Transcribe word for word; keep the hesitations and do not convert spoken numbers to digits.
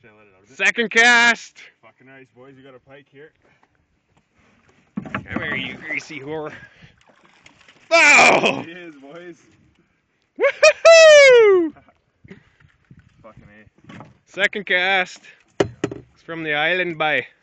I let it out a bit. Second cast. Fucking nice, boys. You got a pike here. Come here, you greasy whore. Oh! He is, boys. Woohoo! Fucking A. Second cast. It's from the island by